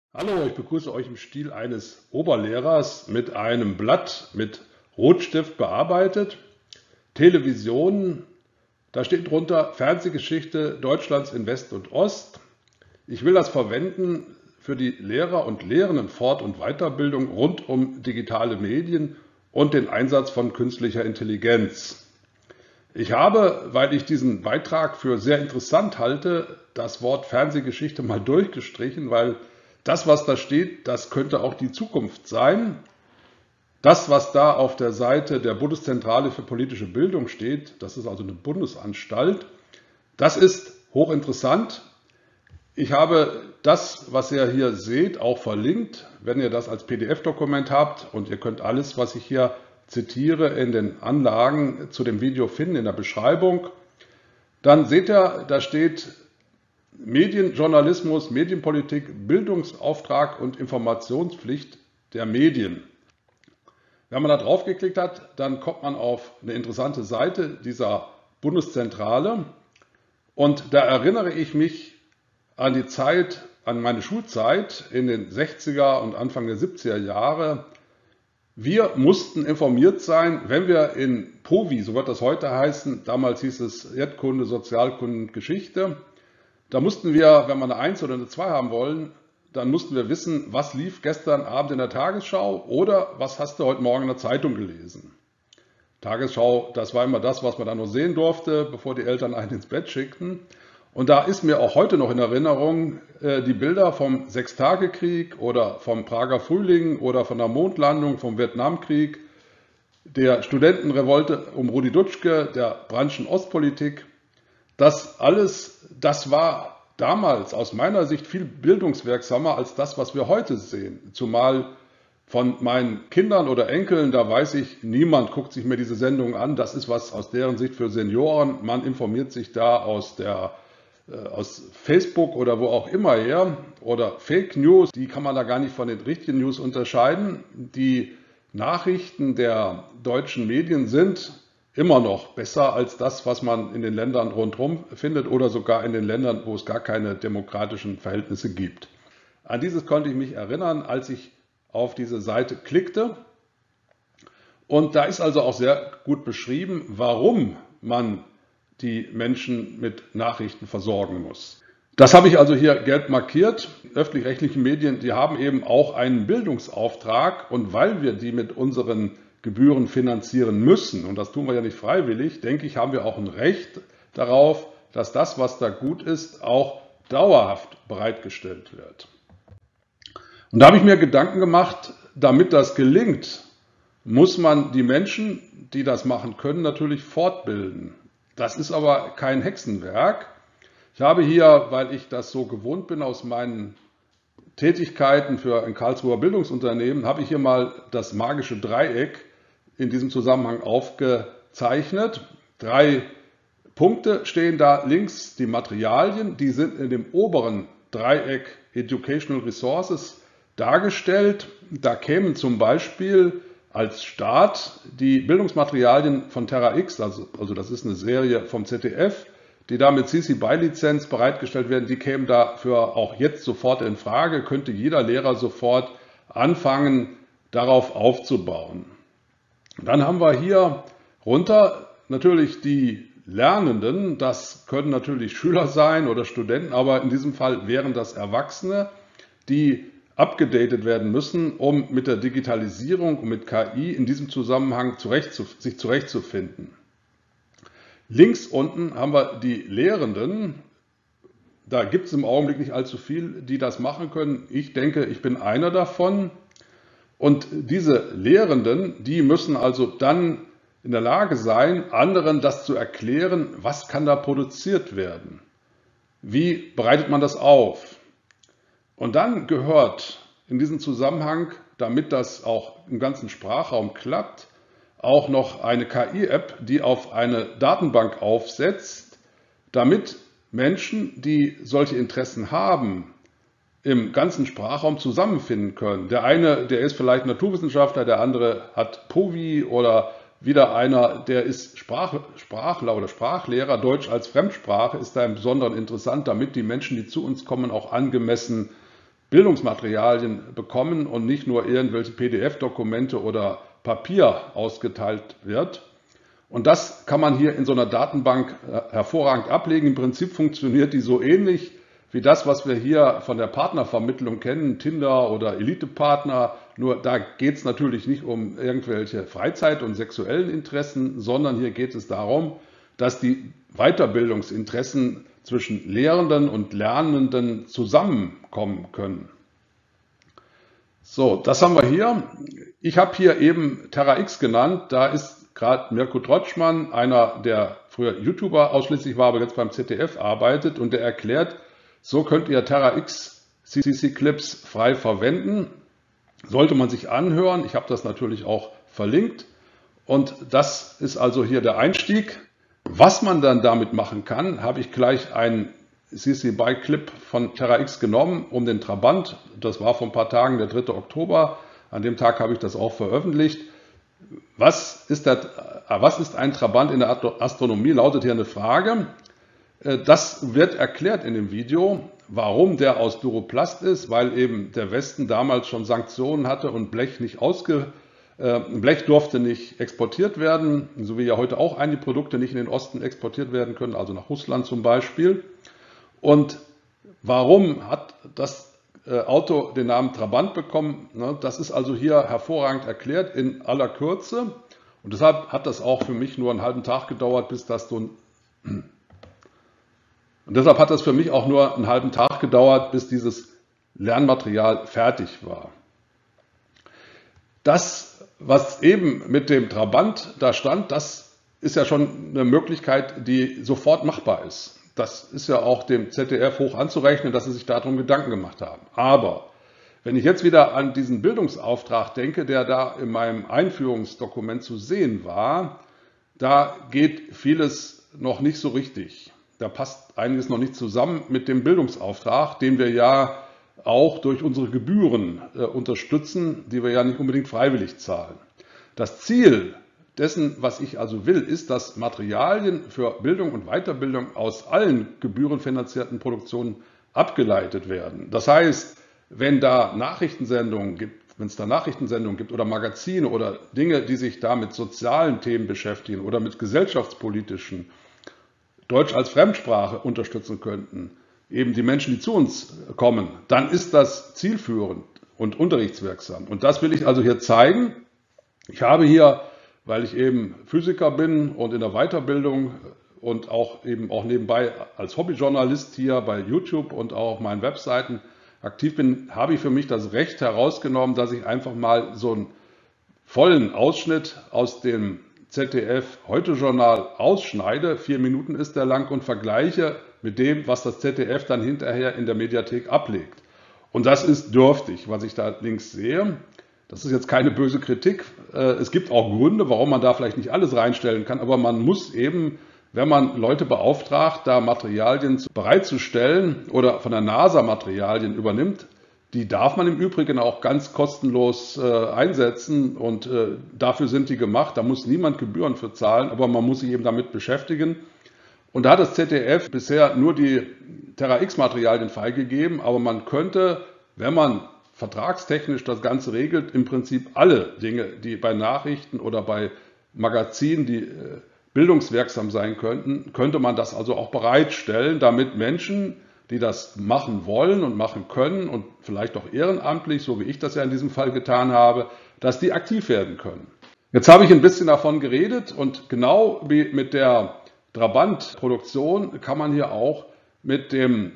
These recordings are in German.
Hallo, ich begrüße euch im Stil eines Oberlehrers mit einem Blatt mit Rotstift bearbeitet. Television, da steht drunter Fernsehgeschichte Deutschlands in West und Ost. Ich will das verwenden für die Lehrer und Lehrenden Fort- und Weiterbildung rund um digitale Medien und den Einsatz von künstlicher Intelligenz. Ich habe, weil ich diesen Beitrag für sehr interessant halte, das Wort Fernsehgeschichte mal durchgestrichen, weil das, was da steht, das könnte auch die Zukunft sein. Das, was da auf der Seite der Bundeszentrale für politische Bildung steht, das ist also eine Bundesanstalt, das ist hochinteressant. Ich habe das, was ihr hier seht, auch verlinkt, wenn ihr das als PDF-Dokument habt, und ihr könnt alles, was ich hier zitiere, in den Anlagen zu dem Video finden, in der Beschreibung. Dann seht ihr, da steht Medienjournalismus, Medienpolitik, Bildungsauftrag und Informationspflicht der Medien. Wenn man da drauf geklickt hat, dann kommt man auf eine interessante Seite dieser Bundeszentrale, und da erinnere ich mich an die Zeit, an meine Schulzeit in den 60er und Anfang der 70er Jahre. Wir mussten informiert sein, wenn wir in POVI, so wird das heute heißen, damals hieß es Erdkunde, Sozialkunde, Geschichte, da mussten wir, wenn wir eine 1 oder eine 2 haben wollen, dann mussten wir wissen, was lief gestern Abend in der Tagesschau oder was hast du heute Morgen in der Zeitung gelesen. Tagesschau, das war immer das, was man dann noch sehen durfte, bevor die Eltern einen ins Bett schickten. Und da ist mir auch heute noch in Erinnerung die Bilder vom Sechstagekrieg oder vom Prager Frühling oder von der Mondlandung, vom Vietnamkrieg, der Studentenrevolte um Rudi Dutschke, der Brandtschen Ostpolitik. Das alles, das war damals aus meiner Sicht viel bildungswirksamer als das, was wir heute sehen. Zumal von meinen Kindern oder Enkeln, da weiß ich, niemand guckt sich mehr diese Sendung an. Das ist was aus deren Sicht für Senioren. Man informiert sich da aus Facebook oder wo auch immer her. Oder Fake News, die kann man da gar nicht von den richtigen News unterscheiden. Die Nachrichten der deutschen Medien sind immer noch besser als das, was man in den Ländern rundherum findet oder sogar in den Ländern, wo es gar keine demokratischen Verhältnisse gibt. An dieses konnte ich mich erinnern, als ich auf diese Seite klickte. Und da ist also auch sehr gut beschrieben, warum man die Menschen mit Nachrichten versorgen muss. Das habe ich also hier gelb markiert. Öffentlich-rechtliche Medien, die haben eben auch einen Bildungsauftrag, und weil wir die mit unseren Gebühren finanzieren müssen, und das tun wir ja nicht freiwillig, denke ich, haben wir auch ein Recht darauf, dass das, was da gut ist, auch dauerhaft bereitgestellt wird. Und da habe ich mir Gedanken gemacht, damit das gelingt, muss man die Menschen, die das machen können, natürlich fortbilden. Das ist aber kein Hexenwerk. Ich habe hier, weil ich das so gewohnt bin aus meinen Tätigkeiten für ein Karlsruher Bildungsunternehmen, habe ich hier mal das magische Dreieck in diesem Zusammenhang aufgezeichnet. 3 Punkte stehen da links, die Materialien, die sind in dem oberen Dreieck Educational Resources dargestellt. Da kämen zum Beispiel als Start die Bildungsmaterialien von Terra X, also das ist eine Serie vom ZDF, die da mit CC BY-Lizenz bereitgestellt werden, die kämen dafür auch jetzt sofort in Frage, könnte jeder Lehrer sofort anfangen, darauf aufzubauen. Dann haben wir hier runter natürlich die Lernenden, das können natürlich Schüler sein oder Studenten, aber in diesem Fall wären das Erwachsene, die abgedatet werden müssen, um mit der Digitalisierung und mit KI in diesem Zusammenhang sich zurechtzufinden. Links unten haben wir die Lehrenden. Da gibt es im Augenblick nicht allzu viel, die das machen können. Ich denke, ich bin einer davon. Und diese Lehrenden, die müssen also dann in der Lage sein, anderen das zu erklären, was kann da produziert werden? Wie bereitet man das auf? Und dann gehört in diesem Zusammenhang, damit das auch im ganzen Sprachraum klappt, auch noch eine KI-App, die auf eine Datenbank aufsetzt, damit Menschen, die solche Interessen haben, im ganzen Sprachraum zusammenfinden können. Der eine, der ist vielleicht Naturwissenschaftler, der andere hat POVI oder wieder einer, der ist Sprachler oder Sprachlehrer. Deutsch als Fremdsprache ist da im Besonderen interessant, damit die Menschen, die zu uns kommen, auch angemessen Bildungsmaterialien bekommen und nicht nur irgendwelche PDF-Dokumente oder Papier ausgeteilt wird. Und das kann man hier in so einer Datenbank hervorragend ablegen. Im Prinzip funktioniert die so ähnlich wie das, was wir hier von der Partnervermittlung kennen, Tinder oder Elite-Partner. Nur da geht es natürlich nicht um irgendwelche Freizeit- und sexuellen Interessen, sondern hier geht es darum, dass die Weiterbildungsinteressen zwischen Lehrenden und Lernenden zusammenkommen können. So, das haben wir hier. Ich habe hier eben TerraX genannt. Da ist gerade Mirko Trotschmann, einer, der früher YouTuber ausschließlich war, aber jetzt beim ZDF arbeitet, und der erklärt, so könnt ihr TerraX CC-Clips frei verwenden. Sollte man sich anhören. Ich habe das natürlich auch verlinkt. Und das ist also hier der Einstieg. Was man dann damit machen kann, habe ich gleich einen CC BY Clip von TerraX genommen, um den Trabant. Das war vor ein paar Tagen, der 3. Oktober. An dem Tag habe ich das auch veröffentlicht. Was ist ein Trabant in der Astronomie? Lautet hier eine Frage. Das wird erklärt in dem Video, warum der aus Duroplast ist, weil eben der Westen damals schon Sanktionen hatte und Blech durfte nicht exportiert werden, so wie ja heute auch einige Produkte nicht in den Osten exportiert werden können, also nach Russland zum Beispiel. Und warum hat das Auto den Namen Trabant bekommen? Das ist also hier hervorragend erklärt in aller Kürze. Und deshalb hat das auch für mich nur einen halben Tag gedauert, bis das so ein Und deshalb hat das für mich auch nur einen halben Tag gedauert, bis dieses Lernmaterial fertig war. Das, was eben mit dem Trabant da stand, das ist ja schon eine Möglichkeit, die sofort machbar ist. Das ist ja auch dem ZDF hoch anzurechnen, dass sie sich darum Gedanken gemacht haben. Aber wenn ich jetzt wieder an diesen Bildungsauftrag denke, der da in meinem Einführungsdokument zu sehen war, da geht vieles noch nicht so richtig. Da passt einiges noch nicht zusammen mit dem Bildungsauftrag, den wir ja auch durch unsere Gebühren unterstützen, die wir ja nicht unbedingt freiwillig zahlen. Das Ziel dessen, was ich also will, ist, dass Materialien für Bildung und Weiterbildung aus allen gebührenfinanzierten Produktionen abgeleitet werden. Das heißt, wenn da Nachrichtensendungen gibt, wenn es da Nachrichtensendungen gibt oder Magazine oder Dinge, die sich da mit sozialen Themen beschäftigen oder mit gesellschaftspolitischen, Deutsch als Fremdsprache unterstützen könnten, eben die Menschen, die zu uns kommen, dann ist das zielführend und unterrichtswirksam. Und das will ich also hier zeigen. Ich habe hier, weil ich eben Physiker bin und in der Weiterbildung und auch nebenbei als Hobbyjournalist hier bei YouTube und auch auf meinen Webseiten aktiv bin, habe ich für mich das Recht herausgenommen, dass ich einfach mal so einen vollen Ausschnitt aus dem ZDF Heute-Journal ausschneide, 4 Minuten ist der lang, und vergleiche mit dem, was das ZDF dann hinterher in der Mediathek ablegt. Und das ist dürftig, was ich da links sehe. Das ist jetzt keine böse Kritik. Es gibt auch Gründe, warum man da vielleicht nicht alles reinstellen kann, aber man muss eben, wenn man Leute beauftragt, da Materialien bereitzustellen oder von der NASA Materialien übernimmt, die darf man im Übrigen auch ganz kostenlos einsetzen, und dafür sind die gemacht. Da muss niemand Gebühren für zahlen, aber man muss sich eben damit beschäftigen. Und da hat das ZDF bisher nur die TerraX-Materialien freigegeben, aber man könnte, wenn man vertragstechnisch das Ganze regelt, im Prinzip alle Dinge, die bei Nachrichten oder bei Magazinen, die bildungswirksam sein könnten, könnte man das also auch bereitstellen, damit Menschen, die das machen wollen und machen können und vielleicht auch ehrenamtlich, so wie ich das ja in diesem Fall getan habe, dass die aktiv werden können. Jetzt habe ich ein bisschen davon geredet, und genau wie mit der Trabant-Produktion kann man hier auch mit den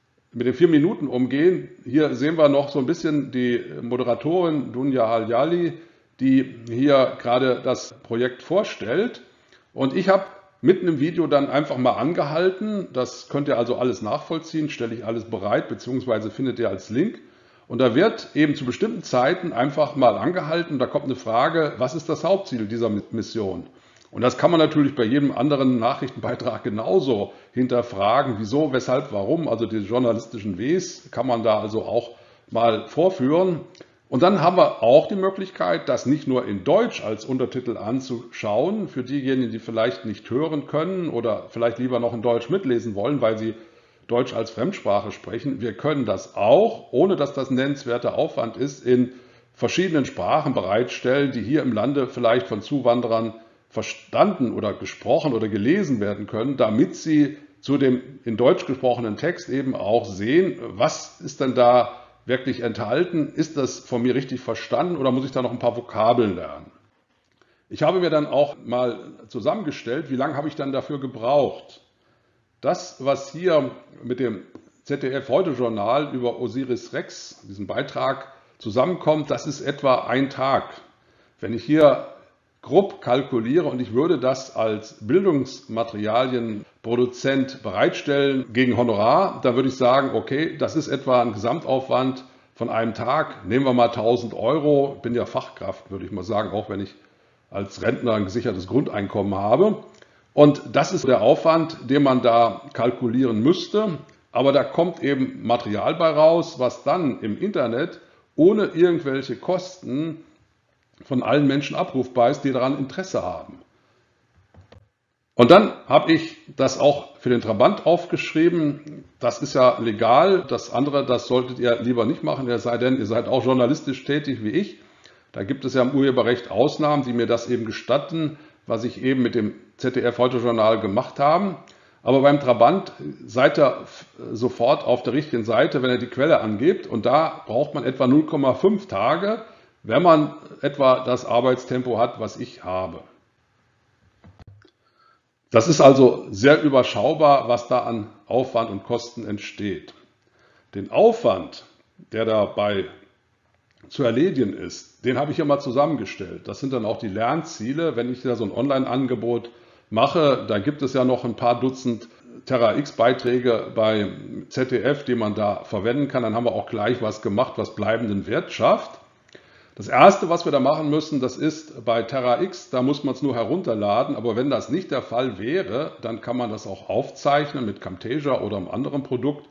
4 Minuten umgehen. Hier sehen wir noch so ein bisschen die Moderatorin Dunja Haljali, die hier gerade das Projekt vorstellt. Und ich habe mitten im Video dann einfach mal angehalten. Das könnt ihr also alles nachvollziehen, stelle ich alles bereit, beziehungsweise findet ihr als Link. Und da wird eben zu bestimmten Zeiten einfach mal angehalten. Da kommt eine Frage: Was ist das Hauptziel dieser Mission? Und das kann man natürlich bei jedem anderen Nachrichtenbeitrag genauso hinterfragen. Wieso, weshalb, warum? Also die journalistischen Ws kann man da also auch mal vorführen. Und dann haben wir auch die Möglichkeit, das nicht nur in Deutsch als Untertitel anzuschauen, für diejenigen, die vielleicht nicht hören können oder vielleicht lieber noch in Deutsch mitlesen wollen, weil sie Deutsch als Fremdsprache sprechen. Wir können das auch, ohne dass das ein nennenswerter Aufwand ist, in verschiedenen Sprachen bereitstellen, die hier im Lande vielleicht von Zuwanderern verstanden oder gesprochen oder gelesen werden können, damit sie zu dem in Deutsch gesprochenen Text eben auch sehen, was ist denn da wirklich enthalten, ist das von mir richtig verstanden oder muss ich da noch ein paar Vokabeln lernen? Ich habe mir dann auch mal zusammengestellt, wie lange habe ich dann dafür gebraucht. Das, was hier mit dem ZDF-Heute-Journal über Osiris Rex, diesen Beitrag, zusammenkommt, das ist etwa ein Tag. Wenn ich hier grob kalkuliere und ich würde das als Bildungsmaterialienproduzent bereitstellen gegen Honorar, dann würde ich sagen, okay, das ist etwa ein Gesamtaufwand von einem Tag. Nehmen wir mal 1.000 Euro, bin ja Fachkraft, würde ich mal sagen, auch wenn ich als Rentner ein gesichertes Grundeinkommen habe. Und das ist der Aufwand, den man da kalkulieren müsste. Aber da kommt eben Material bei raus, was dann im Internet ohne irgendwelche Kosten von allen Menschen abrufbar ist, die daran Interesse haben. Und dann habe ich das auch für den Trabant aufgeschrieben. Das ist ja legal. Das andere, das solltet ihr lieber nicht machen, es sei denn, ihr seid auch journalistisch tätig wie ich. Da gibt es ja im Urheberrecht Ausnahmen, die mir das eben gestatten, was ich eben mit dem ZDF-Heute-Journal gemacht habe. Aber beim Trabant seid ihr sofort auf der richtigen Seite, wenn ihr die Quelle angebt. Und da braucht man etwa 0,5 Tage, wenn man etwa das Arbeitstempo hat, was ich habe. Das ist also sehr überschaubar, was da an Aufwand und Kosten entsteht. Den Aufwand, der dabei zu erledigen ist, den habe ich hier mal zusammengestellt. Das sind dann auch die Lernziele. Wenn ich da so ein Online-Angebot mache, da gibt es ja noch ein paar Dutzend Terra-X-Beiträge bei ZDF, die man da verwenden kann. Dann haben wir auch gleich was gemacht, was bleibenden Wert schafft. Das Erste, was wir da machen müssen, das ist bei Terra-X, da muss man es nur herunterladen. Aber wenn das nicht der Fall wäre, dann kann man das auch aufzeichnen mit Camtasia oder einem anderen Produkt.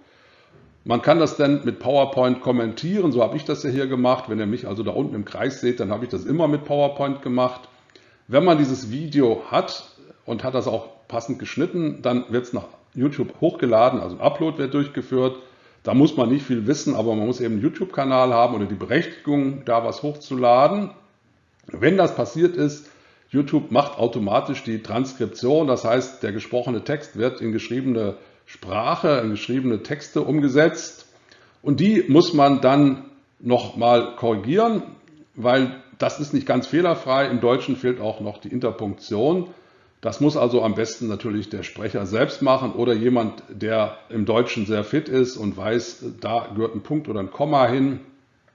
Man kann das dann mit PowerPoint kommentieren, so habe ich das ja hier gemacht. Wenn ihr mich also da unten im Kreis seht, dann habe ich das immer mit PowerPoint gemacht. Wenn man dieses Video hat und hat das auch passend geschnitten, dann wird es nach YouTube hochgeladen, also ein Upload wird durchgeführt. Da muss man nicht viel wissen, aber man muss eben einen YouTube-Kanal haben oder die Berechtigung, da was hochzuladen. Wenn das passiert ist, YouTube macht automatisch die Transkription, das heißt, der gesprochene Text wird in geschriebene Sprache, in geschriebene Texte umgesetzt und die muss man dann nochmal korrigieren, weil das ist nicht ganz fehlerfrei. Im Deutschen fehlt auch noch die Interpunktion. Das muss also am besten natürlich der Sprecher selbst machen oder jemand, der im Deutschen sehr fit ist und weiß, da gehört ein Punkt oder ein Komma hin.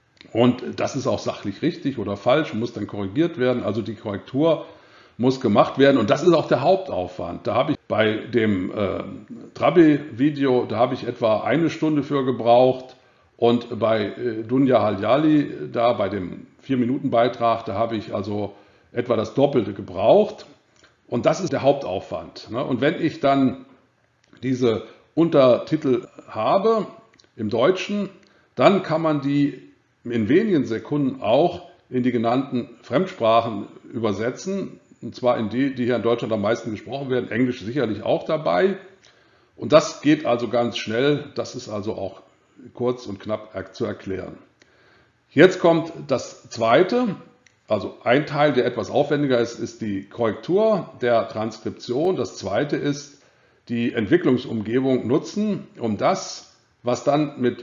Und das ist auch sachlich richtig oder falsch, muss dann korrigiert werden. Also die Korrektur muss gemacht werden und das ist auch der Hauptaufwand. Da habe ich bei dem Trabi-Video, da habe ich etwa 1 Stunde für gebraucht und bei Dunja Haljali, da bei dem 4-Minuten-Beitrag, da habe ich also etwa das Doppelte gebraucht und das ist der Hauptaufwand. Und wenn ich dann diese Untertitel habe im Deutschen, dann kann man die in wenigen Sekunden auch in die genannten Fremdsprachen übersetzen. Und zwar in die hier in Deutschland am meisten gesprochen werden, Englisch sicherlich auch dabei. Und das geht also ganz schnell, das ist also auch kurz und knapp zu erklären. Jetzt kommt das Zweite, also ein Teil, der etwas aufwendiger ist, ist die Korrektur der Transkription. Das Zweite ist die Entwicklungsumgebung nutzen, um das, was dann mit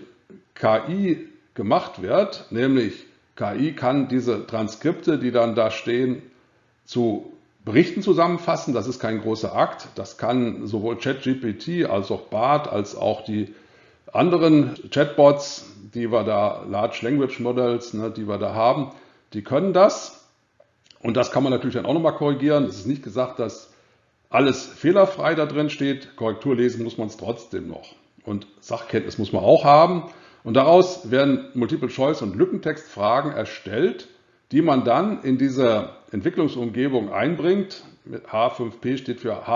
KI gemacht wird, nämlich KI kann diese Transkripte, die dann da stehen, zu Berichten zusammenfassen. Das ist kein großer Akt. Das kann sowohl ChatGPT als auch BART als auch die anderen Chatbots, die wir da, Large Language Models, die wir da haben, die können das. Und das kann man natürlich dann auch nochmal korrigieren. Es ist nicht gesagt, dass alles fehlerfrei da drin steht. Korrektur lesen muss man es trotzdem noch. Und Sachkenntnis muss man auch haben. Und daraus werden Multiple-Choice- und Lückentextfragen erstellt, die man dann in diese Entwicklungsumgebung einbringt. H5P steht für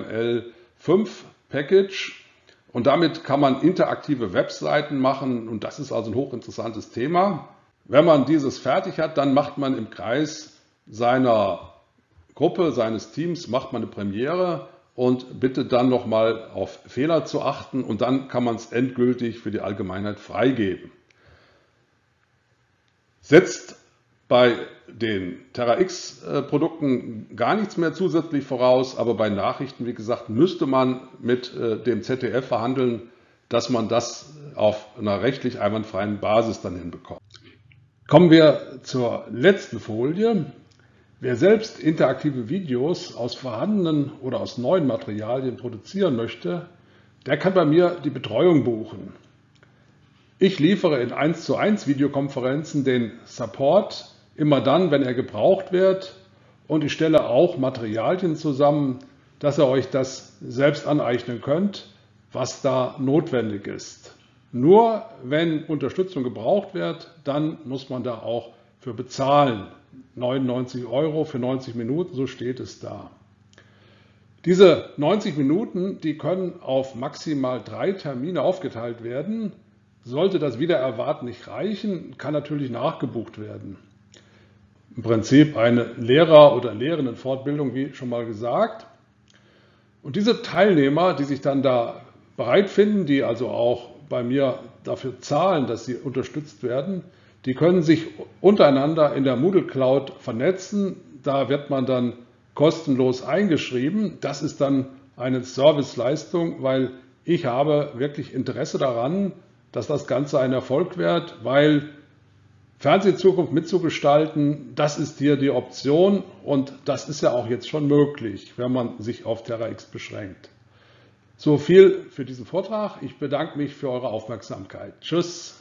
HTML5 Package. Und damit kann man interaktive Webseiten machen. Und das ist also ein hochinteressantes Thema. Wenn man dieses fertig hat, dann macht man im Kreis seiner Gruppe, seines Teams, macht man eine Premiere und bitte dann nochmal auf Fehler zu achten und dann kann man es endgültig für die Allgemeinheit freigeben. Setzt bei den TerraX-Produkten gar nichts mehr zusätzlich voraus, aber bei Nachrichten, wie gesagt, müsste man mit dem ZDF verhandeln, dass man das auf einer rechtlich einwandfreien Basis dann hinbekommt. Kommen wir zur letzten Folie. Wer selbst interaktive Videos aus vorhandenen oder aus neuen Materialien produzieren möchte, der kann bei mir die Betreuung buchen. Ich liefere in 1:1 Videokonferenzen den Support immer dann, wenn er gebraucht wird, und ich stelle auch Materialien zusammen, dass ihr euch das selbst aneignen könnt, was da notwendig ist. Nur wenn Unterstützung gebraucht wird, dann muss man da auch für bezahlen. 99 € für 90 Minuten, so steht es da. Diese 90 Minuten, die können auf maximal 3 Termine aufgeteilt werden. Sollte das wieder erwarten nicht reichen, kann natürlich nachgebucht werden. Im Prinzip eine Lehrer- oder Lehrerinnenfortbildung, wie schon mal gesagt. Und diese Teilnehmer, die sich dann da bereit finden, die also auch bei mir dafür zahlen, dass sie unterstützt werden, die können sich untereinander in der Moodle Cloud vernetzen. Da wird man dann kostenlos eingeschrieben. Das ist dann eine Serviceleistung, weil ich habe wirklich Interesse daran, dass das Ganze ein Erfolg wird, weil Fernsehzukunft mitzugestalten, das ist hier die Option und das ist ja auch jetzt schon möglich, wenn man sich auf TerraX beschränkt. So viel für diesen Vortrag. Ich bedanke mich für eure Aufmerksamkeit. Tschüss.